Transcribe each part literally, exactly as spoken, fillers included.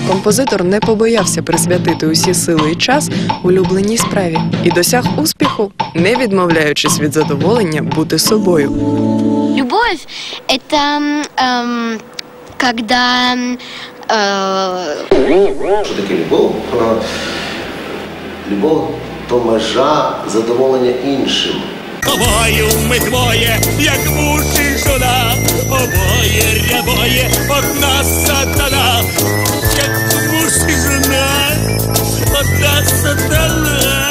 композитор не побоявся присвятити усі сили і час улюбленій справі і досяг успіху, не відмовляючись від задоволення бути собою. Любовь – это эм, когда… Э... Що таке любов? Любов – то межа задоволення іншим. Обоє ми двоє, як муж і жона, обоє рябоє, одна сатана, як муж і жона, одна сатана.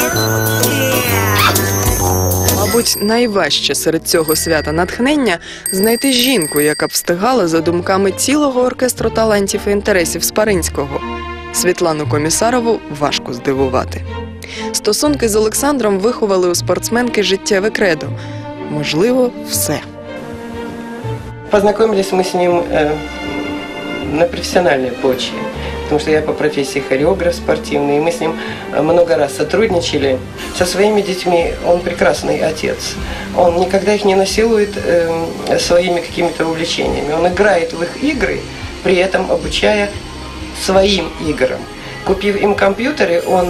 Мабуть, найважче серед цього свята натхнення знайти жінку, яка б встигала за думками цілого оркестру талантів і інтересів Спаринського. Світлану Комісарову важко здивувати. Стосунки з Олександром виховали у спортсменки життєве кредо. Можливо, все. Познакомились мы с ним э, на профессиональной почве, потому что я по профессии хореограф спортивный, и мы с ним много раз сотрудничали. Со своими детьми он прекрасный отец. Он никогда их не насилует э, своими какими-то увлечениями. Он играет в их игры, при этом обучая своим играм. Купив им компьютеры, он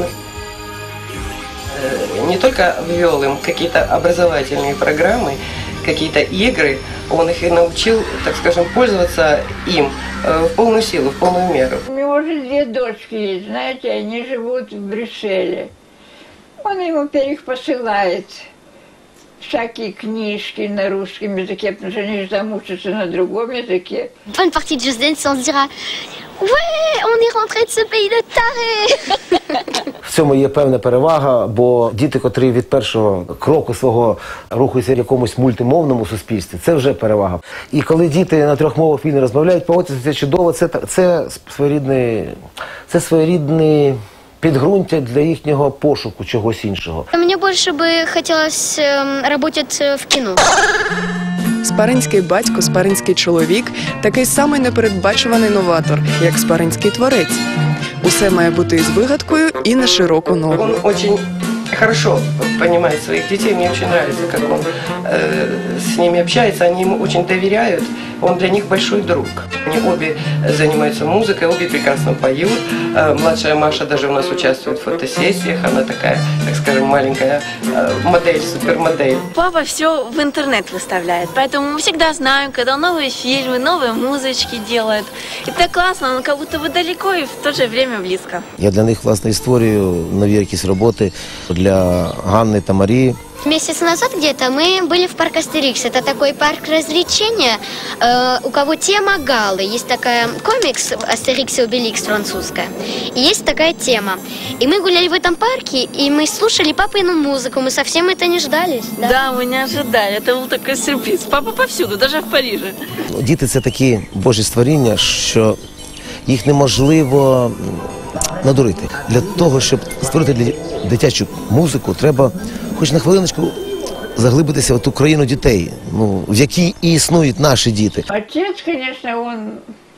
не только ввел им какие-то образовательные программы, какие-то игры, он их и научил, так скажем, пользоваться им в полную силу, в полную меру. У него же две дочки есть, знаете, они живут в Брюсселе. Он ему их посылает всякие книжки на русском языке, потому что они же замучатся на другом языке. Bonne partie de Just Dance, on se dira «Ouais, on est rentré de ce pays de taré!» В цьому є певна перевага, бо діти, котрі від першого кроку свого рухаються в якомусь мультимовному суспільстві, це вже перевага. І коли діти на трьох мовах вільно розмовляють, поводяться це чудово, це, це своєрідний, це своєрідний підґрунтя для їхнього пошуку чогось іншого. Мені більше би хотілося працювати в кіно. Спаринський батько, спаринський чоловік – такий самий непередбачуваний новатор, як спаринський творець. Усе має бути із вигадкою і на широку ногу. Он очень хорошо понимает своих детей, мне очень нравится, как он э, с ними общается, они ему очень доверяют, он для них большой друг. Они обе занимаются музыкой, обе прекрасно поют. Э, младшая Маша даже у нас участвует в фотосессиях, она такая, так скажем, маленькая э, модель, супермодель. Папа все в интернет выставляет, поэтому мы всегда знаем, когда новые фильмы, новые музычки делают. И так классно, он как будто бы далеко и в то же время близко. Я для них, власне, і створюю нові якісь роботи для Ганни та Марії. Месяц назад где-то мы были в парк Астерикс. Это такой парк развлечения, э, у кого тема Галы. Есть такая комикс Астерикс и Обеликс французская. И есть такая тема. И мы гуляли в этом парке, и мы слушали папину музыку. Мы совсем это не ждали. Да, да мы не ожидали. Это был такой сюрприз. Папа повсюду, даже в Париже. Діти – це такі божі створіння, що їх неможливо надурити. Для того, щоб створити дитячу музику, треба хоч на хвилиночку заглибитися в ту країну дітей, ну, в якій і існують наші діти. Отец, конечно, он...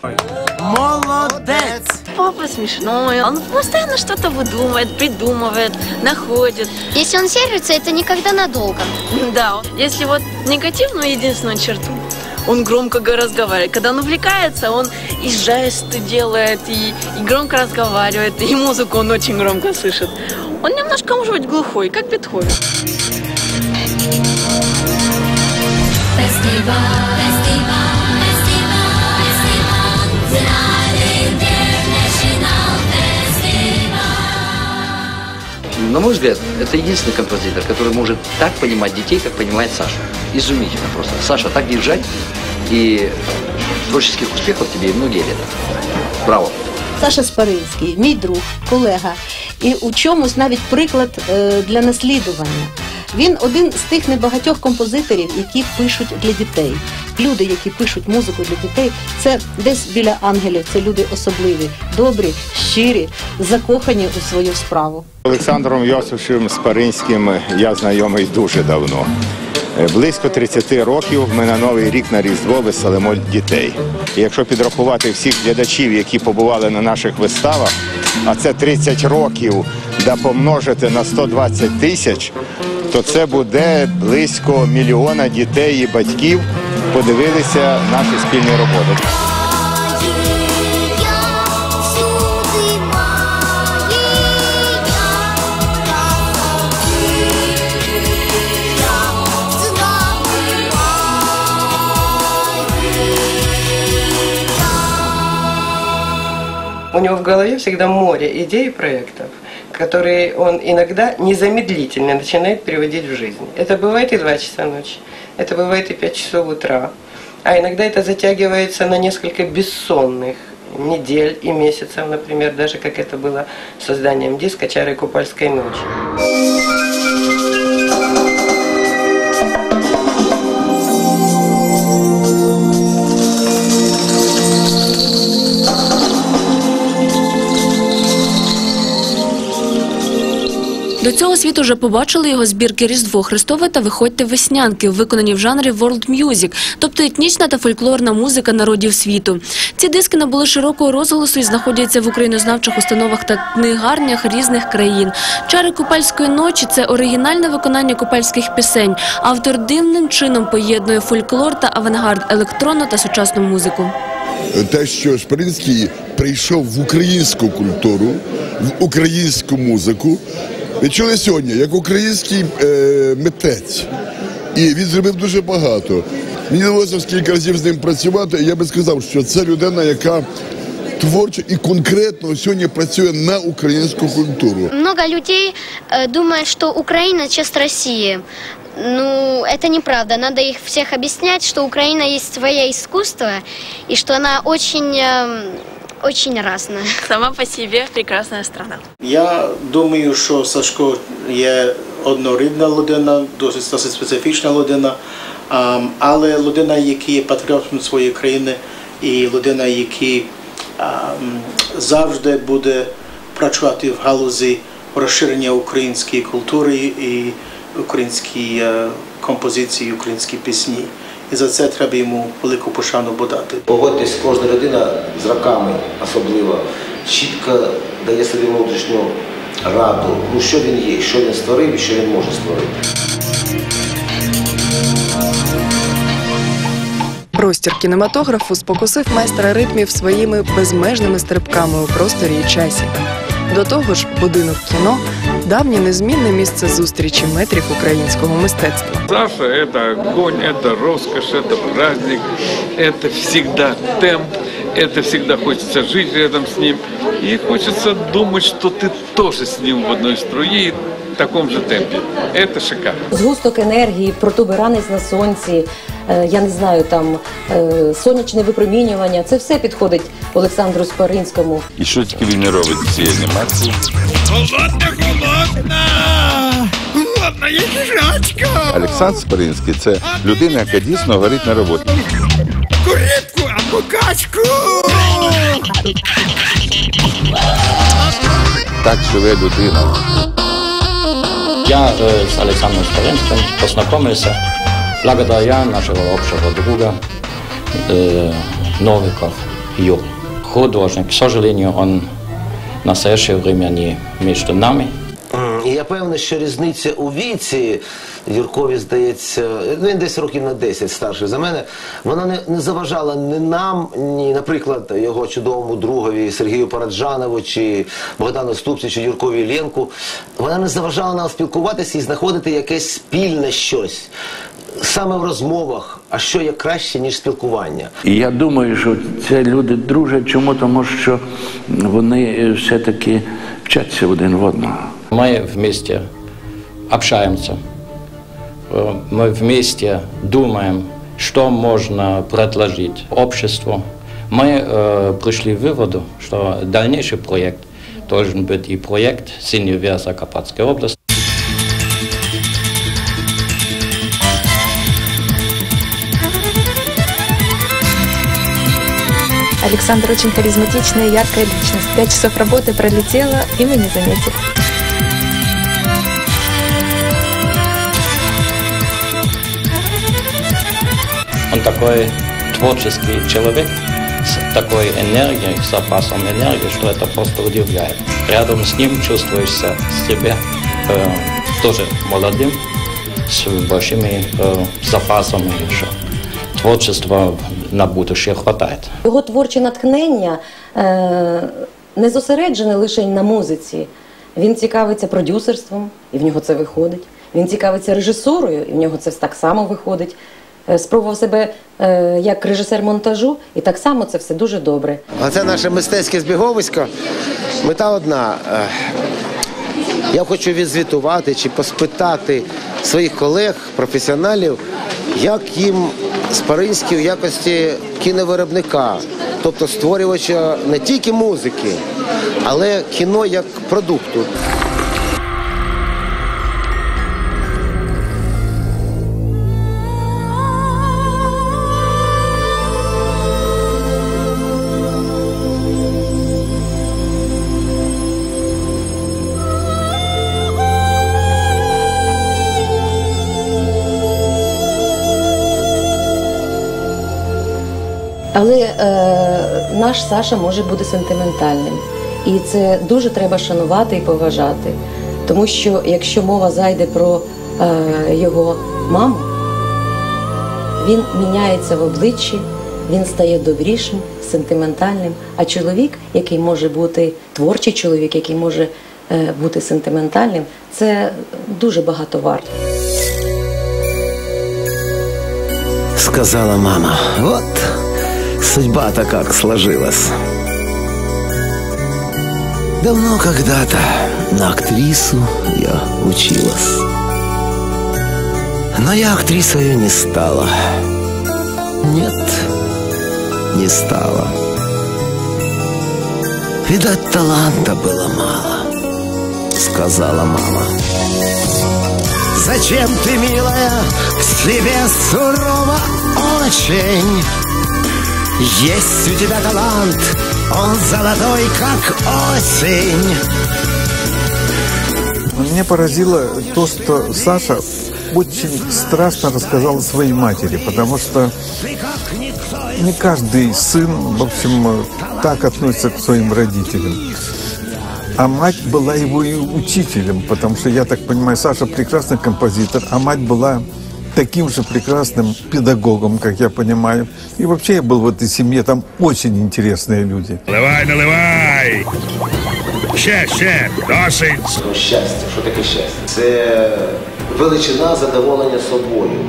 Молодец! Папа смешной, он постоянно что-то выдумывает, придумывает, находит. Если он сердится, это никогда надолго. Да, если вот негативную единственную черту, он громко разговаривает. Когда он увлекается, он и жесты делает, и, и громко разговаривает, и музыку он очень громко слышит. Он немножко может быть глухой, как Бетховен. На мой взгляд, это единственный композитор, который может так понимать детей, как понимает Саша. Изумительно просто. Саша, так держать, и творческих успехов тебе и многие лета. Браво! Саша Спаринський, мій друг, колега, і у чомусь навіть приклад е, для наслідування. Він один з тих небагатьох композиторів, які пишуть для дітей. Люди, які пишуть музику для дітей, це десь біля ангелів, це люди особливі, добрі, щирі, закохані у свою справу. Олександром Йосифовичем Спаринським я знайомий дуже давно. Близько тридцяти років ми на Новий рік на Різдво веселимо дітей. І якщо підрахувати всіх глядачів, які побували на наших виставах, а це тридцять років, да помножити на сто двадцять тисяч, то це буде близько мільйона дітей і батьків подивилися наші спільні роботи. у него в голове всегда море идей и проектов, которые он иногда незамедлительно начинает переводить в жизнь. Это бывает и два часа ночи, это бывает и пять часов утра, а иногда это затягивается на несколько бессонных недель и месяцев, например, даже как это было с созданием диска «Чары купальской ночи». До цього світу вже побачили його збірки «Різдво Христове» та «Виходьте веснянки», виконані в жанрі World Music, тобто етнічна та фольклорна музика народів світу. Ці диски набули широкого розголосу і знаходяться в українознавчих установах та книгарнях різних країн. «Чари купальської ночі» – це оригінальне виконання купальських пісень. Автор дивним чином поєднує фольклор та авангард, електронну та сучасну музику. Те, що Шпаринський прийшов в українську культуру, в українську музику, ви чули сьогодні, як український е, митець. І він зробив дуже багато. Мені довелося кілька разів з ним працювати, і я би сказав, що це людина, яка творчо і конкретно сьогодні працює на українську культуру. Много людей э, думают, что Украина – часть России. Ну, это неправда. Надо их всех объяснять, что Украина есть свое искусство, и что она очень... Э, Очень разная. Сама по себе прекрасная страна. Я думаю, що Сашко є однорідна людина, досить, досить специфічна людина, але людина, яка є патріотом своєї країни, і людина, яка завжди буде працювати в галузі розширення української культури і української композиції, українські пісні. І за це треба йому велику пошану подати. Погодьтесь, кожна людина з роками особливо чітко дає собі внутрішню раду, ну що він є, що він створив і що він може створити. Простір кінематографу спокусив майстра ритмів своїми безмежними стрибками у просторі і часі. До того ж, будинок кіно – давнє незмінне місце зустрічі метрів українського мистецтва. Саша – это огонь, это роскошь, это праздник, это всегда темп, это всегда хочется жить рядом с ним. И хочется думать, что ты тоже с ним в одной струе, в таком же темпе. Это шикарно. Згусток енергії, протуберанець на сонці, я не знаю, там сонячне випромінювання, це все підходить Олександру Спаринському. І що тільки він не робить в цій анімації? Холодна, холодна, холодна, є їжачка. Олександр Спаринський – це людина, яка дійсно горить на роботі. Куріпку або качку. Так живе людина. Я э, с Александром Спаринским познакомился благодаря нашего общего друга э, Новиков Юрий. Художник, к сожалению, он в настоящее время не между нами. І я певний, що різниця у віці, Юркові, здається, він десь років на десять старший за мене, вона не, не заважала ні нам, ні, наприклад, його чудовому другові Сергію Параджанову, чи Богдану Ступці, чи Юркові Ленку. Вона не заважала нам спілкуватися і знаходити якесь спільне щось. Саме в розмовах, а що є краще, ніж спілкування. І я думаю, що ці люди дружать, чому? Тому що вони все-таки вчаться один в одного. Мы вместе общаемся, мы вместе думаем, что можно предложить обществу. Мы э, пришли к выводу, что дальнейший проект должен быть и проект Синьевер Закарпатской области. Александр очень харизматичная и яркая личность. Пять часов работы пролетело, и мы не заметили. Он такой творческий человек, с такой энергией, с запасом энергии, что это просто удивляет. Рядом с ним чувствуешь себя э, тоже молодым, с большими э, запасами еще. Творчества на будущее хватает. Його творче натхнення е, не зосереджене лише на музиці. Він цікавиться продюсерством, і в нього це виходить. Він цікавиться режисурою, і в нього це так само виходить. е, спробував себе е, як режисер монтажу, і так само це все дуже добре. А це наше мистецьке збіговисько. Мета одна. Я хочу відзвітувати чи поспитати своїх колег, професіоналів, як їм Спаринський в якості кіновиробника, тобто створювача не тільки музики, але кіно як продукту. Але е, наш Саша може бути сентиментальним. І це дуже треба шанувати і поважати. Тому що якщо мова зайде про е, його маму, він міняється в обличчі, він стає добрішим, сентиментальним. А чоловік, який може бути, творчий чоловік, який може е, бути сентиментальним, це дуже багато варто. Сказала мама, вот... Судьба-то как сложилась. Давно когда-то на актрису я училась. Но я актрисой не стала. Нет, не стала. Видать, таланта было мало, сказала мама. Зачем ты, милая, к себе сурова очень? Есть у тебя талант, он золотой, как осень. Меня поразило то, что Саша очень страшно рассказал своей матери, потому что не каждый сын, в общем, так относится к своим родителям. А мать была его и учителем, потому что, я так понимаю, Саша прекрасный композитор, а мать была таким же прекрасным педагогом, как я понимаю. И вообще я был в этой семье, там очень интересные люди. Наливай, наливай! Ще, ще, досить! Щастя, що таке щастя? Це величина задоволення собою.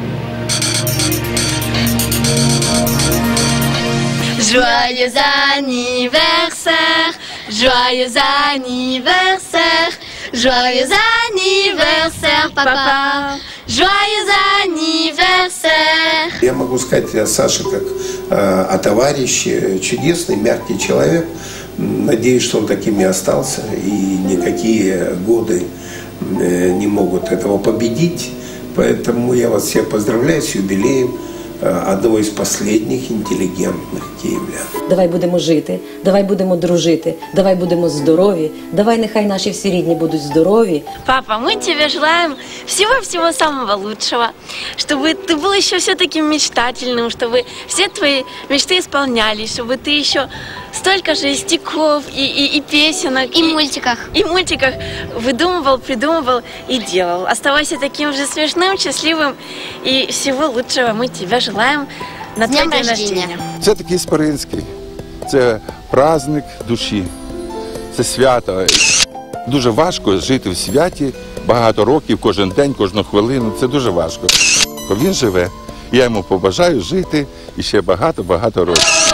Joyeux anniversaire, joyeux anniversaire, joyeux anniversaire, papa, joyeux anniversaire. Я могу сказать о Саше как э, о товарище, чудесный, мягкий человек. Надеюсь, что он таким и остался, и никакие годы э, не могут этого победить. Поэтому я вас всех поздравляю с юбилеем одного із останніх інтелігентних київлян. Давай будемо жити, давай будемо дружити, давай будемо здорові, давай нехай наші всі рідні будуть здорові. Папа, мы тебе желаем всего-всего самого лучшего, чтобы ты был еще все-таки мечтательным, чтобы все твои мечты исполнялись, чтобы ты еще столько же стихов и, и, и песенок, и, и мультиках, и мультиках выдумывал, придумывал и делал. Оставайся таким же смешным, счастливым, и всего лучшего мы тебе желаем на твой день рождения. Це такий Спаринський. Це праздник душі, це свято. Дуже важко жити в святі багато років, кожен день, кожну хвилину. Це дуже важко. Він живе. Я йому побажаю жити і ще багато-багато років.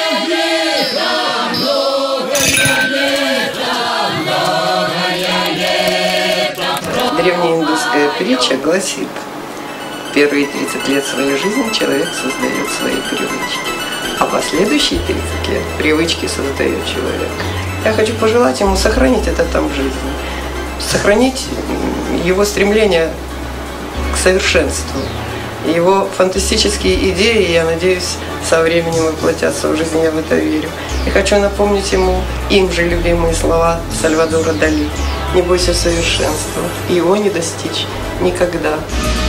Древняя индусская притча гласит: первые тридцать лет своей жизни человек создает свои привычки, а последующие тридцать лет привычки создает человек. Я хочу пожелать ему сохранить это там в жизни, сохранить его стремление к совершенству. Его фантастические идеи, я надеюсь, со временем воплотятся в жизнь, я в это верю. И хочу напомнить ему им же любимые слова Сальвадора Дали: «Не бойся совершенства, его не достичь никогда».